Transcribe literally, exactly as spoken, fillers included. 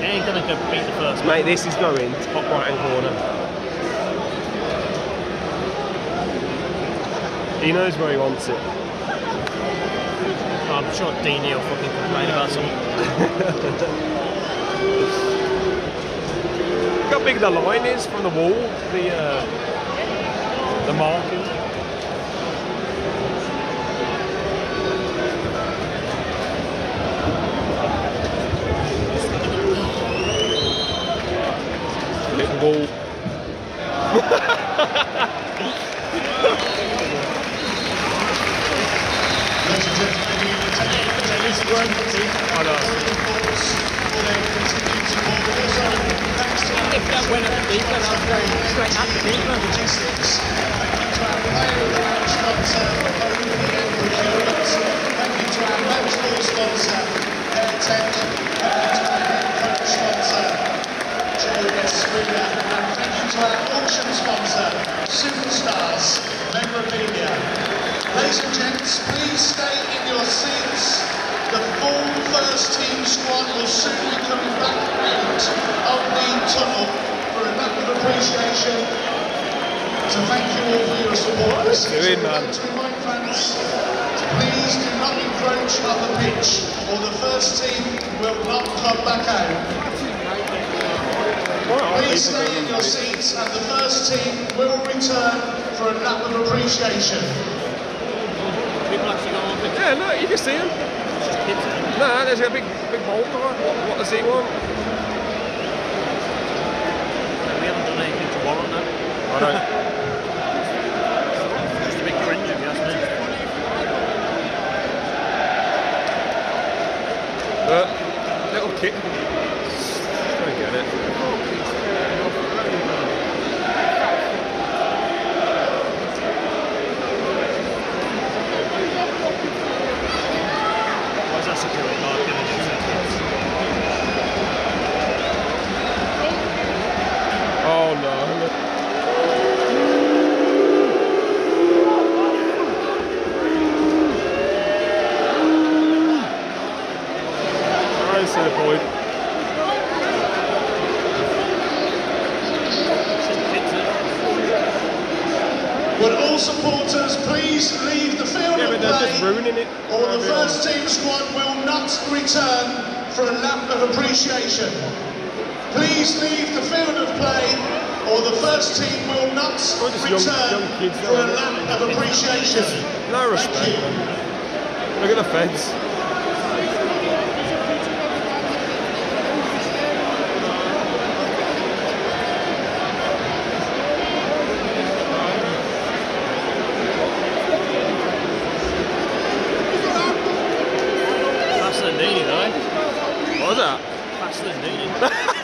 ain't gonna go beat the first Mate, this is going top right hand corner. He knows where he wants it. Oh, I'm sure Dini will fucking complain about something. Look how big the line is from the wall, the uh, the marking. Little wall. I know. If that went at the deep end, I was going straight at the deep end. Thank you to our player of the match sponsor, O P M Procurement. Thank you to our match ball sponsor, AirTech. Thank you to our head coach sponsor, Joe Esprilla. And thank you to our auction sponsor, Superstars Memorabilia. Ladies and gents, please stay in your seats. The full first team squad will soon be coming back out of the tunnel for a lap of appreciation. So thank you all for your support. Let's do it, man. To remind fans to please do not encroach on the pitch, or the first team will not come back out. Please stay in your seats, and the first team will return for a lap of appreciation. People actually go on the pitch. Yeah, look, you can see him. No, there's a big, big boulder. What, what does he want? We haven't done anything to warrant that. I don't. Just a big cringe, if you ask me. But little kick. Just gonna get it. Why's that security guard giving you seconds? Oh no. I see the point. Would all supporters please leave the field Yeah, of but they're play, just ruining it. or the first team squad will not return for a lap of appreciation. Please leave the field of play, or the first team will not Oh, just return young- young kids for a now. lap of appreciation. No respect. Thank you. Man. Look at the fence. Faster than Dini, though. What was that? Faster than Dini.